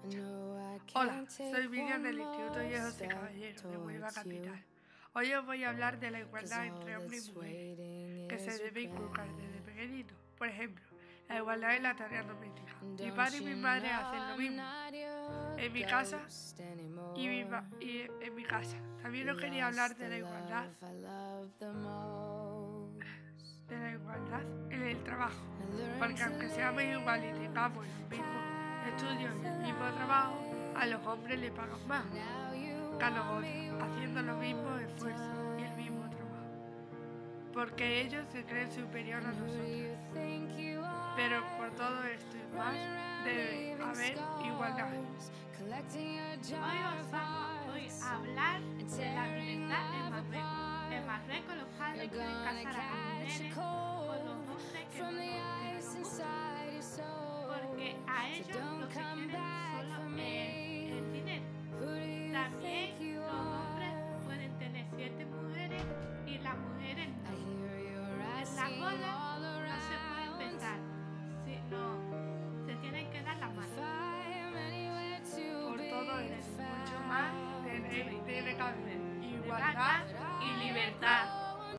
Hola, soy Miriam del Instituto de José Caballero de Huelva Capital. Hoy os voy a hablar de la igualdad entre hombres y mujeres, que se debe inculcar desde pequeñito. Por ejemplo, la igualdad en la tarea doméstica. Mi padre y mi madre hacen lo mismo en mi casa y en mi casa. También os quería hablar de la igualdad en el trabajo, porque aunque seamos iguales y tengamos los mismos estudios y el mismo trabajo, a los hombres les pagan más que a los otros, haciendo los mismos esfuerzos y el mismo trabajo, porque ellos se creen superiores a nosotros. Pero por todo esto y más, debe haber igualdad. Hoy os vamos a hablar de la libertad en Marruecos. En Marruecos los padres quieren casar a las mujeres con los hombres que no gustan, porque a ellos lo que quieren solo es el dinero. También los hombres pueden tener 7 mujeres y las mujeres no. En la boda no se pueden besar, sino se tienen que dar las manos. Por todo esto y mucho más, tiene que haber igualdad y libertad.